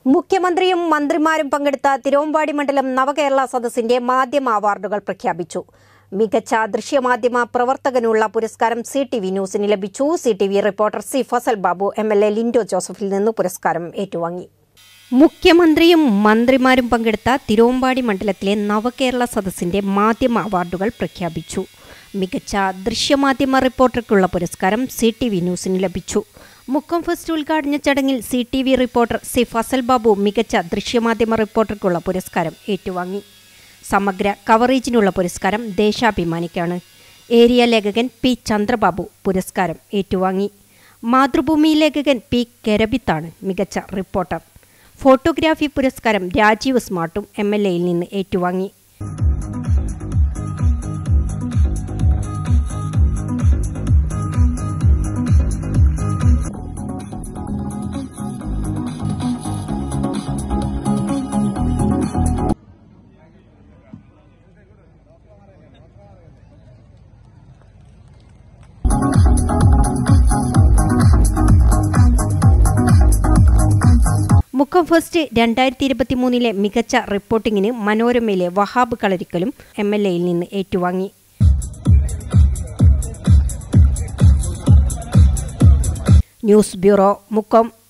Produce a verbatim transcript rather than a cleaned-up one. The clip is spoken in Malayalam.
മുഖ്യമന്ത്രിയും മന്ത്രിമാരും പങ്കെടുത്ത തിരുവമ്പാടി മണ്ഡലം നവകേരള സദസ്സിന്റെ മാധ്യമ അവാർഡുകൾ പ്രഖ്യാപിച്ചു. മികച്ച ദൃശ്യമാധ്യമ പ്രവർത്തകനുള്ള പുരസ്കാരം സി ടി വി ന്യൂസിന് ലഭിച്ചു. C T V reporter C Fazal Babu M L A Lindo ജോസഫിൽ നിന്ന് പുരസ്കാരം ഏറ്റുവാങ്ങി. മുഖ്യമന്ത്രിയും മന്ത്രിമാരും പങ്കെടുത്ത തിരുവമ്പാടി മണ്ഡലത്തിലെ നവകേരള സദസ്സിന്റെ മാധ്യമ അവാർഡുകൾ പ്രഖ്യാപിച്ചു. മികച്ച ദൃശ്യമാധ്യമ റിപ്പോർട്ടർക്കുള്ള പുരസ്കാരം സി ടി വി ന്യൂസിന് ലഭിച്ചു. മുക്കം ഫെസ്റ്റ് ഉദ്ഘാടന ചടങ്ങിൽ C T V reporter C Fazal Babu മികച്ച ദൃശ്യമാധ്യമ റിപ്പോർട്ടർക്കുള്ള പുരസ്കാരം ഏറ്റുവാങ്ങി. സമഗ്ര കവറേജിനുള്ള പുരസ്കാരം ദേശാഭിമാനിക്കാണ്. ഏരിയ ലേഖകൻ പി ചന്ദ്രബാബു പുരസ്കാരം ഏറ്റുവാങ്ങി. മാതൃഭൂമി ലേഖകൻ പി കെരബിത്താണ് മികച്ച റിപ്പോർട്ടർ. ഫോട്ടോഗ്രാഫി പുരസ്കാരം രാജീവ് സ്മാർട്ടും എം എൽ എയിൽ നിന്ന് ഏറ്റുവാങ്ങി. മുക്കം ഫെസ്റ്റ് രണ്ടായിരത്തി ഇരുപത്തി മൂന്നിലെ മികച്ച റിപ്പോർട്ടിങ്ങിന് മനോരമയിലെ വഹാബ് കളരിക്കലും എം എൽ എയിൽ നിന്ന് ഏറ്റുവാങ്ങി. News bureau, Mukkam.